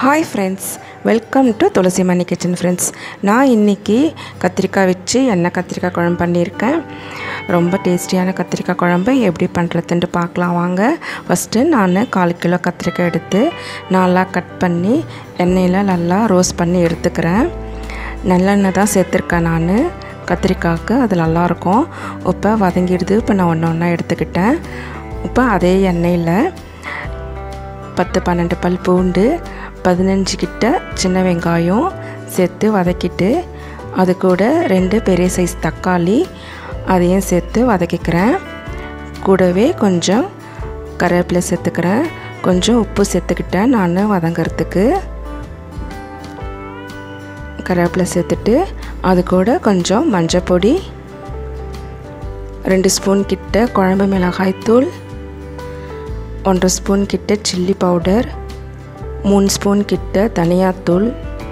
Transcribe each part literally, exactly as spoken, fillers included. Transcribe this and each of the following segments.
Hi friends, welcome to Tulasi Mani kitchen friends. நான் இன்றைக்கி கத்திரிக்காய் வச்சு எண்ணெய் கத்திரிக்காய் குழம்பு பண்ணியிருக்கேன். ரொம்ப டேஸ்டியான கத்திரிக்காய் குழம்பு எப்படி பண்ணுறதுன்ட்டு பார்க்கலாம் வாங்க. ஃபஸ்ட்டு நான் கால் கிலோ கத்திரிக்காய் எடுத்து நல்லா கட் பண்ணி எண்ணெயில் நல்லா ரோஸ்ட் பண்ணி எடுத்துக்கிறேன். நல்லெண்ணெய் தான் சேர்த்துருக்கேன் நான் கத்திரிக்காய்க்கு, அது நல்லாயிருக்கும். இப்போ வதங்கிடுது. இப்போ நான் ஒன்று ஒன்றா எடுத்துக்கிட்டேன். இப்போ அதே எண்ணெயில் பத்து பன்னெண்டு பல் பூண்டு, பதினஞ்சு கிட்ட சின்ன வெங்காயம் சேர்த்து வதக்கிட்டு அது கூட ரெண்டு பெரிய சைஸ் தக்காளி அதையும் சேர்த்து வதக்கிக்கிறேன். கூடவே கொஞ்சம் கருவேப்பிலை சேர்த்துக்கிறேன். கொஞ்சம் உப்பு சேர்த்துக்கிட்டேன் நான் வதங்கிறதுக்கு. கருவேப்பிலை சேர்த்துட்டு அது கூட கொஞ்சம் மஞ்சள் பொடி, ரெண்டு ஸ்பூன் கிட்ட குழம்பு மிளகாய்த்தூள், ஒன்றரை ஸ்பூன் கிட்ட சில்லி பவுடர், மூணு ஸ்பூன் கிட்ட தனியாத்தூள்.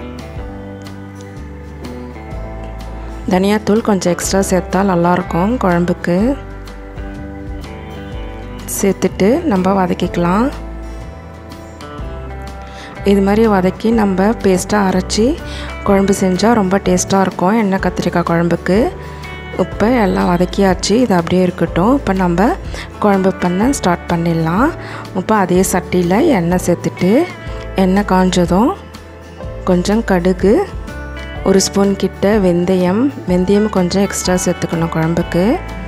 தனியாத்தூள் கொஞ்சம் எக்ஸ்ட்ரா சேர்த்தா நல்லாயிருக்கும் குழம்புக்கு. சேர்த்துட்டு நம்ம வதக்கிக்கலாம். இது மாதிரி வதக்கி நம்ம பேஸ்ட்டாக அரைச்சி குழம்பு செஞ்சால் ரொம்ப டேஸ்ட்டாக இருக்கும் எண்ணெய் கத்திரிக்காய் குழம்புக்கு. இப்போ எல்லாம் வதக்கியாச்சு, இது அப்படியே இருக்கட்டும். இப்போ நம்ம குழம்பு பண்ண ஸ்டார்ட் பண்ணிடலாம். இப்போ அதே சட்டியில் எண்ணெய் சேர்த்துட்டு எண்ணெய் காஞ்சதும் கொஞ்சம் கடுகு, ஒரு ஸ்பூன் கிட்ட வெந்தயம், வெந்தயம் கொஞ்சம் எக்ஸ்ட்ரா சேர்த்துக்கணும் குழம்புக்கு.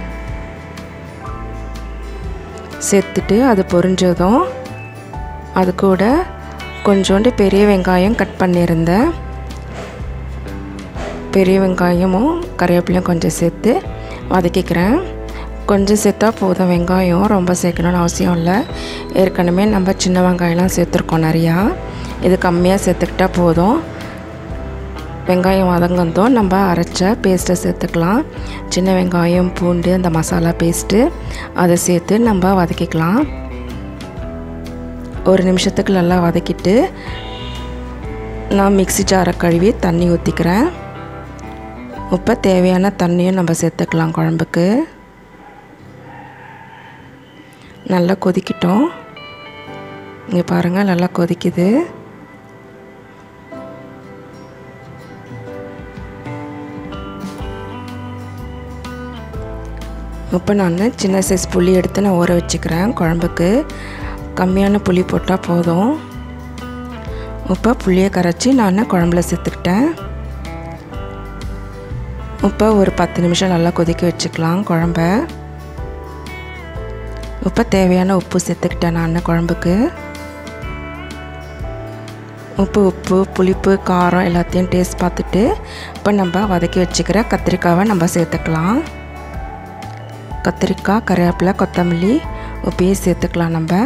சேர்த்துட்டு அது பொரிஞ்சதும் அது கூட கொஞ்சோண்டு பெரிய வெங்காயம் கட் பண்ணியிருந்தேன். பெரிய வெங்காயமும் கருவேப்பிலையும் கொஞ்சம் சேர்த்து வதக்கிக்கிறேன். கொஞ்சம் சேர்த்தா போதும், வெங்காயம் ரொம்ப சேர்க்கணும்னு அவசியம் இல்லை. ஏற்கனவே நம்ம சின்ன வெங்காயம்லாம் சேர்த்துருக்கோம் நிறையா, இது கம்மியாக சேர்த்துக்கிட்டால் போதும். வெங்காயம் வதங்கந்தோம் நம்ம அரைச்ச பேஸ்ட்டை சேர்த்துக்கலாம். சின்ன வெங்காயம், பூண்டு, அந்த மசாலா பேஸ்ட்டு அதை சேர்த்து நம்ம வதக்கிக்கலாம். ஒரு நிமிஷத்துக்கு நல்லா வதக்கிட்டு நான் மிக்ஸி ஜாரை கழுவி தண்ணி ஊற்றிக்கிறேன். இப்போ தேவையான தண்ணியும் நம்ம சேர்த்துக்கலாம் குழம்புக்கு. நல்லா கொதிக்கிட்டோம். இங்கே பாருங்கள், நல்லா கொதிக்குது. இப்போ நான் சின்ன சைஸ் புளி எடுத்து நான் ஊற வச்சுக்கிறேன் குழம்புக்கு. கம்மியான புளி போட்டால் போதும். இப்போ புளியை கரைச்சி நான் குழம்புல சேர்த்துக்கிட்டேன். இப்போ ஒரு பத்து நிமிஷம் நல்லா கொதிக்க வச்சுக்கலாம் குழம்ப. இப்போ தேவையான உப்பு சேர்த்துக்கிட்டேன் நான் குழம்புக்கு. உப்பு உப்பு புளிப்பு காரம் எல்லாத்தையும் டேஸ்ட் பார்த்துட்டு இப்போ நம்ம வதக்கி வச்சுக்கிற கத்திரிக்காவை நம்ம சேர்த்துக்கலாம். கத்திரிக்காய், கருவேப்பிலை, கொத்தமல்லி உப்பையே சேர்த்துக்கலாம். நம்ம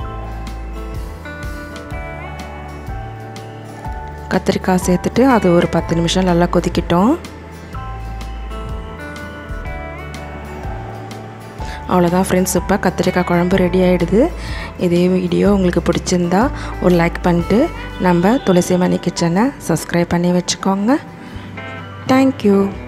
கத்திரிக்காய் சேர்த்துட்டு அது ஒரு பத்து நிமிஷம் நல்லா கொதிக்கிட்டோம். அவ்வளோதான் ஃப்ரெண்ட்ஸ், இப்போ கத்திரிக்காய் குழம்பு ரெடி ஆகிடுது. இதே வீடியோ உங்களுக்கு பிடிச்சிருந்தா ஒரு லைக் பண்ணிட்டு நம்ம துளசி மணி கிச்சனை சப்ஸ்கிரைப் பண்ணி வச்சுக்கோங்க. தேங்க்யூ.